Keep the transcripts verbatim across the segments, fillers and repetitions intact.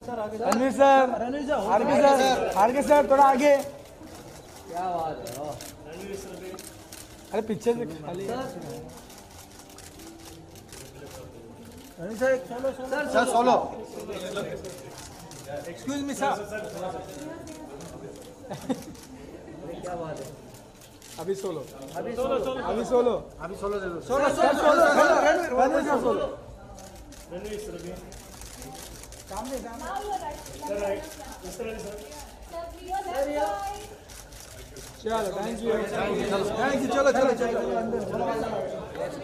Ranveer sir, R K sir, R K sir थोड़ा आगे। क्या बात है। अरे पीछे से खाली Ranveer sir, solo solo sir solo. Excuse me sir. क्या बात है। अभी सोलो, अभी सोलो अभी सोलो, अभी सोलो दे दो। Solo sir, solo Ranveer sir, solo. सामने सामने चलो, थैंक यू थैंक यू। चलो चलो चलो अंदर।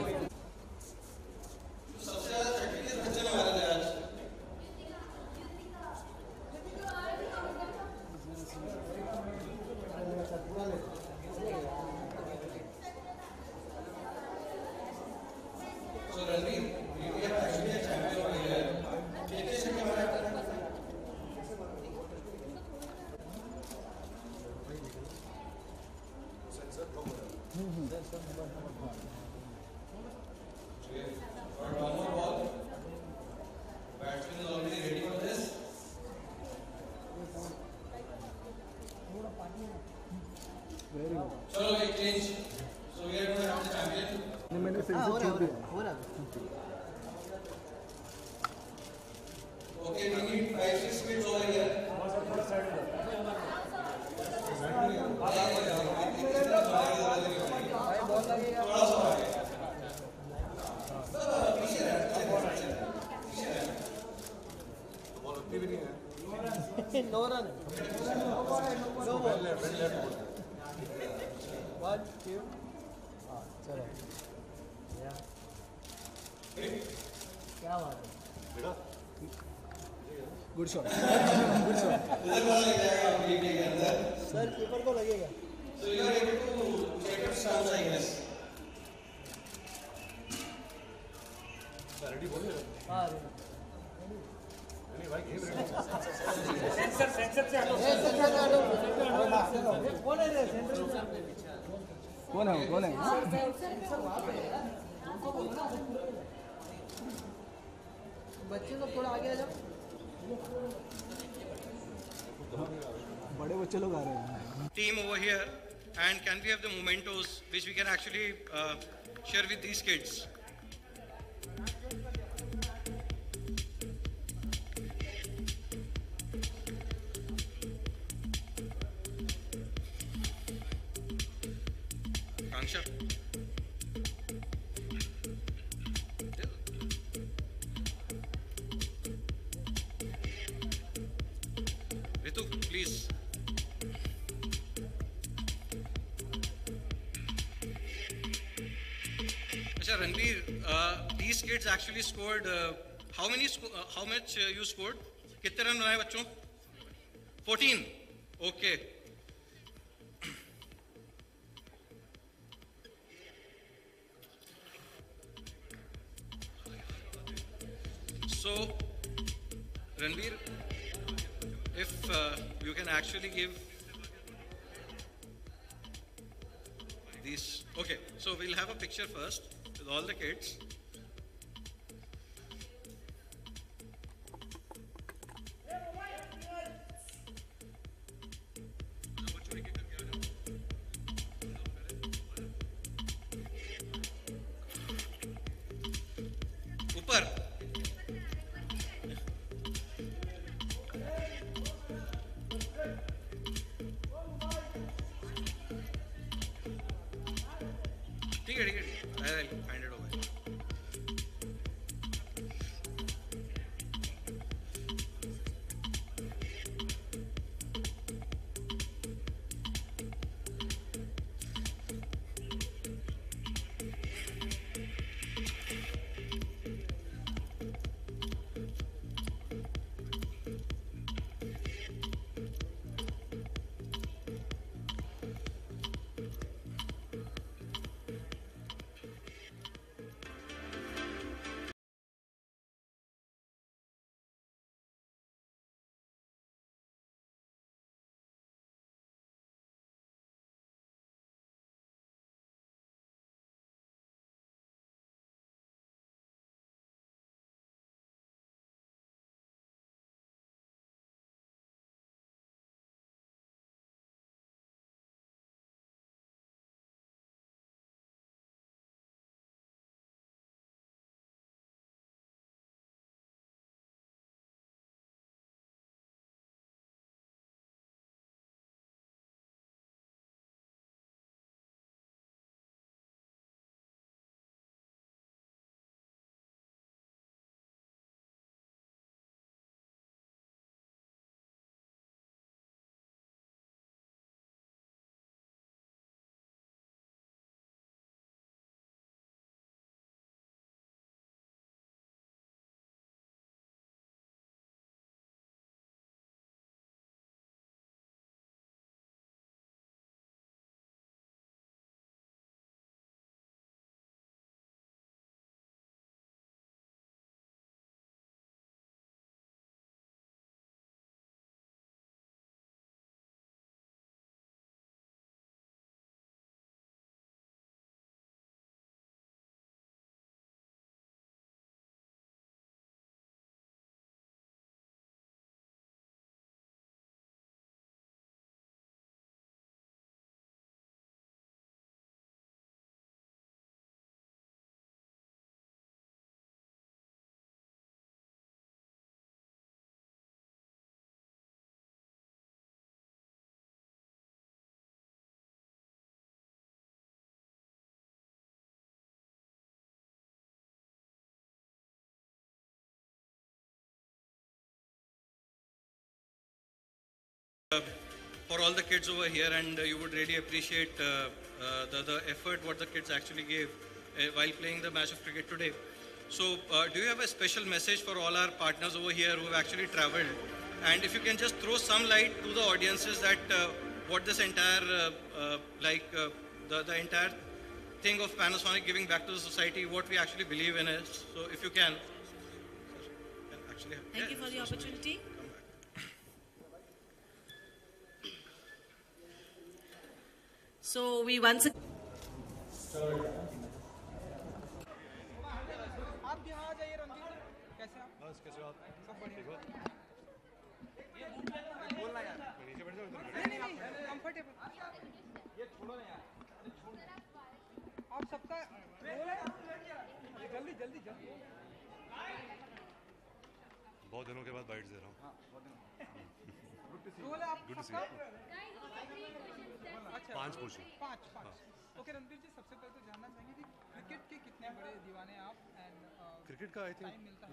चलो एक change so we are going to have the champion मैंने फिर से चेक दिया। हो रहा okay we need five six minutes over here थोड़ा सा पीछे बॉल उतनी भी नहीं है। No run. No ball. One two. हाँ चलो। क्या बात है। Good shot, good shot. इधर बॉल लग जाएगा आपके टीम के अंदर। सर कीपर को लगेगा। So you are able to check it stance I guess. Ready बोल रहे हो? हाँ नहीं भाई गेम रेडी। सेंसर सेंसर से हटो। सेंसर से हटो। कौन है सेंटर में? कौन है कौन है? बच्चे लोग थोड़ा आगे आ जाओ। बड़े बच्चे लोग आ रहे हैं। Team over here, and can we have the mementos which we can actually uh, share with these kids? Kansha. Ritu, please. Achha, Ranbir, uh, these kids actually scored. Uh, how many? Sco uh, how much uh, you scored? कितने run बनाए बच्चों? fourteen. Okay. So, Ranbir, if uh, you can actually give these. Okay, so we'll have a picture first with all the kids. ऊपर ठीक है ठीक है I will find it over. uh, for all the kids over here, and uh, you would really appreciate uh, uh, the, the effort what the kids actually gave uh, while playing the match of cricket today. So, uh, do you have a special message for all our partners over here who have actually traveled? And if you can just throw some light to the audiences that uh, what this entire, uh, uh, like uh, the, the entire thing of Panasonic giving back to the society, what we actually believe in is. So, if you can. can actually have, Thank yeah, you for the so opportunity. So we once again. आप यहाँ आ जाइए रणबीर जी, कैसे आप? बस कैसे हो आप? सब बढ़िया। बोलना यार, नीचे बैठ जाओ इधर। नहीं नहीं नहीं, कंफर्टेबल। ये छोड़ो ना यार। आप सबका रोल है? जल्दी जल्दी जल्दी। बहुत दिनों के बाद बाइट्स दे रहा हूँ। हाँ, बहुत दिन। रोल है आप Good to see सबका? you. अच्छा। पांच पूछिए। पाँच पाँच। ओके रणबीर जी, सबसे पहले तो जानना चाहेंगे कि क्रिकेट के कितने बड़े दीवाने हैं आप एंड क्रिकेट का आई थिंक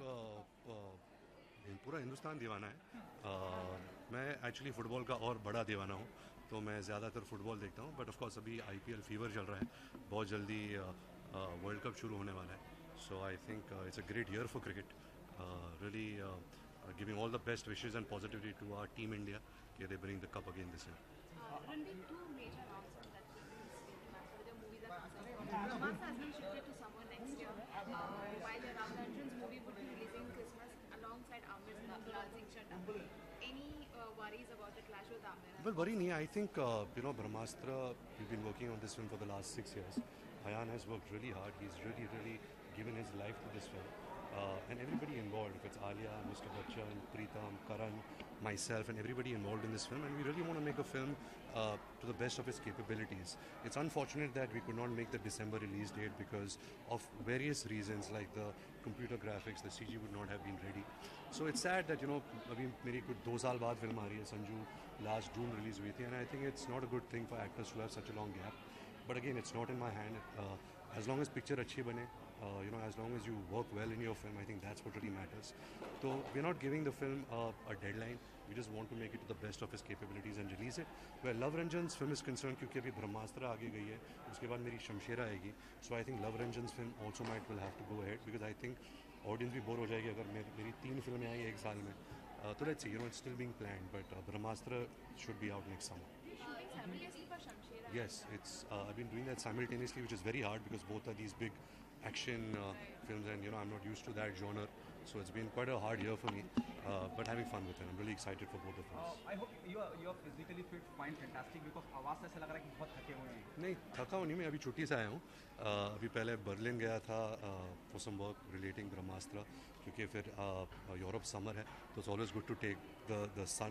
पूरा हिंदुस्तान दीवाना है। uh, मैं एक्चुअली फ़ुटबॉल का और बड़ा दीवाना हूँ, तो मैं ज़्यादातर फ़ुटबॉल देखता हूँ। बट ऑफ कोर्स अभी आईपीएल फीवर चल रहा है, बहुत जल्दी वर्ल्ड कप शुरू होने वाला है। So I think it's a great year for cricket. Really giving all the best wishes and positivity to our team India कि they bring the cup again this year. Ranbir, two major announcements that came in this week for the movies are concerned. Prabhas has been shifted to summer next year, uh, while the Ram Ranjan's movie would be releasing Christmas alongside Amir's La- Lal Singh Chaddha. Any uh, worries about the clash with Amir? Well, worry nahi. I think, uh, you know, Brahmastra, we've been working on this film for the last six years. Ayan has worked really hard. He's really, really given his life to this film. Uh, and everybody involved, if it's Alia, Mister Bachchan, Preetham, Karan, myself, and everybody involved in this film. And we really want to make a film uh, to the best of its capabilities. It's unfortunate that we could not make the December release date because of various reasons, like the computer graphics, the C G would not have been ready. So it's sad that, you know, abhi meri kuch do saal baad film aa rahi hai. Sanju last June release hui thi, and I think it's not a good thing for actors to have such a long gap. But again, it's not in my hand. Uh, as long as picture achhi bane, uh, you know, as long as you work well in your film, I think that's what really matters. So we're not giving the film uh, a deadline. We just want to make it to the best of its capabilities and release it. Where Love Ranjan's film is concerned, क्योंकि अभी ब्रह्मास्त्र आगे गई है, उसके बाद मेरी शमशेर आएगी. So I think Love Ranjan's film also might will have to go ahead because I think audience भी बोर हो जाएगी अगर मेरी मेरी तीन फिल्में आई एक साल में. Uh, so let's see, you know, it's still being planned, but uh, Brahmastra should be out next summer. Shooting simultaneously for Shamshera. Yes, it's. Uh, I've been doing that simultaneously, which is very hard because both are these big action uh, films, and you know I'm not used to that genre. So it's been quite a hard year for me, uh, but having fun with it. I'm really excited for both of them. I hope you are you are physically fit, fine, fantastic. Because आवाज़ से ऐसा लग रहा है कि बहुत थके हुए हैं. नहीं थका हूँ नहीं, मैं अभी छुट्टी से आया हूँ. uh, अभी पहले बर्लिन गया था for some work relating Brahmastra, क्योंकि फिर यूरोप uh, समर है, तो it's always good to take the the sun,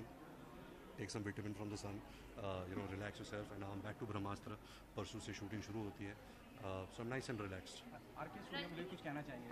take some vitamin from the sun, you know, relax yourself. And I am back to Brahmastra. परसों से shooting शुरू होती है, so I am nice and relaxed. R K studio के लिए कुछ कहना चाहिए?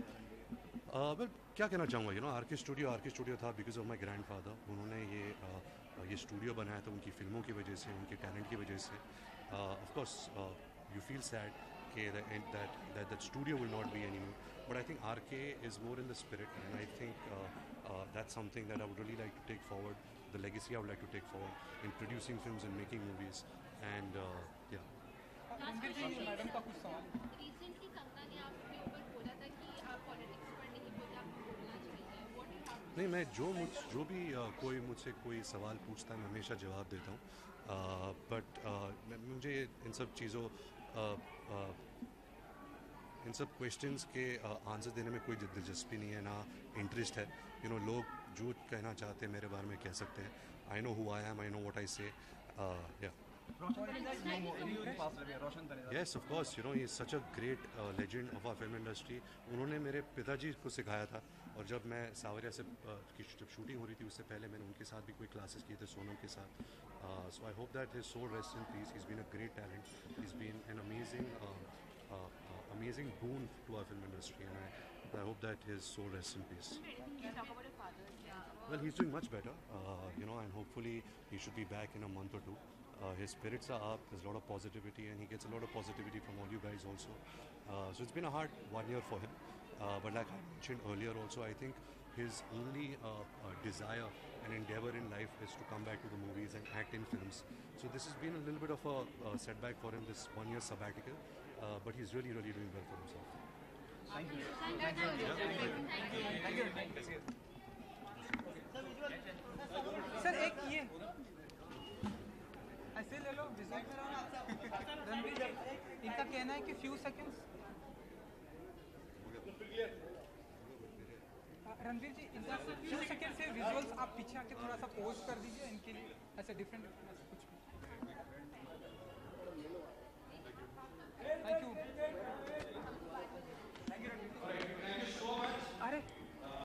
वेल क्या कहना चाहूँगा, you know, R K studio R K studio था because of my grandfather. उन्होंने ये uh, ये स्टूडियो बनाया था उनकी फिल्मों की वजह से, उनके टैलेंट की वजह से. Of course you feel sad कि that that that studio will not be any more, but I think R K is more in the spirit, and I think that's something that I would really like to take forward, the legacy I would like to take forward in producing films and making movies. And yeah Ranbir ji, madam का कुछ सवाल. Recently, Kangana ने आपके ऊपर बोला था कि आप पॉलिटिक्स में पढ़ने की बोले आपको बोलना चाहिए. What do you have? नहीं, मैं जो मुझ जो भी uh, कोई मुझसे कोई सवाल पूछता है मैं हमेशा जवाब देता हूँ. बट uh, uh, मुझे इन सब चीज़ों uh, uh, इन सब क्वेश्चंस के आंसर uh, देने में कोई दिलचस्पी नहीं है, ना इंटरेस्ट है. यू नो, लोग जो कहना चाहते हैं मेरे बारे में कह सकते हैं. I know who I am, I know what I say. Yeah रोशन तनेजा पास रहे रोशन Taneja. Yes, of course. You know, he is such a great uh, legend of our film industry. उन्होंने मेरे पिताजी को सिखाया था, और जब मैं सावरिया से uh, की जब शूटिंग हो रही थी उससे पहले मैंने उनके साथ भी कोई क्लासेस किए थे सोनम के साथ. So I hope that his soul rest in peace. He is been a great talent. He is been an amazing amazing boon to our film industry, and I, I hope that his soul rests in peace. Anything you talk about your father? Yeah. Well, he's doing much better, uh, you know, and hopefully he should be back in a month or two. Uh, his spirits are up, there's a lot of positivity, and he gets a lot of positivity from all you guys also. Uh, so it's been a hard one year for him. Uh, but like I mentioned earlier also, I think his only uh, uh, desire an endeavor in life is to come back to the movies and act in films. So this has been a little bit of a, a setback for him, this one year sabbatical, uh, but he's really, really doing well for himself. Thank you. Thank you. Thank you. Thank you. Sir एक ये ऐसे ले लो visual में रहो रणवीर जी इनका कहना है कि फ्यू सेकंड्स रणवीर जी इनका फ्यू सेकंड से विजुअल्स आप पीछे आके थोड़ा सा पोज कर दीजिए इनके लिए ऐसे डिफरेंट कुछ